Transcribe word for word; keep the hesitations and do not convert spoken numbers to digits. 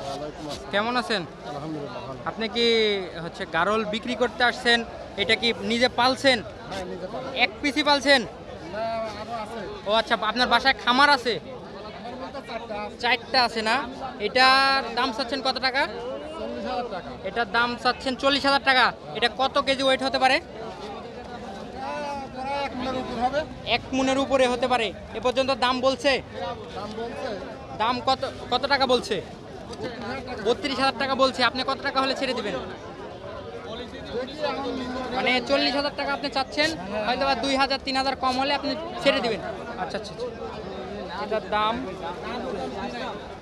কেমন আছেন? আলহামদুলিল্লাহ ভালো। আপনি কি হচ্ছে গারল বিক্রি করতে আসছেন? এটা কি নিজে পালছেন? হ্যাঁ, নিজে পালা। এক পিসি পালছেন? না, আরো আছে। ও আচ্ছা, আপনার বাসায় খামার আছে? আমার মতো চারটা আছে। চারটা আছে না? এটার দাম চাচ্ছেন কত টাকা? চল্লিশ হাজার টাকা। এটার দাম চাচ্ছেন চল্লিশ হাজার টাকা। এটা কত কেজি ওয়েট হতে পারে? এটা প্রায় এক মিটার উপর হবে। এক মুনের উপরে হতে পারে। এ পর্যন্ত দাম বলছে? দাম বলছে দাম কত কত টাকা বলছে? বত্রিশ হাজার টাকা। বত্রিশ হাজার টাকা বলছে। আপনি কত টাকা হলে ছেড়ে দিবেন? দেখি এখন মানে চল্লিশ হাজার টাকা আপনি চাচ্ছেন, হয়তো বা দুই হাজার তিন হাজার কম হলে আপনি ছেড়ে দিবেন। আচ্ছা আচ্ছা আচ্ছা। এটার দাম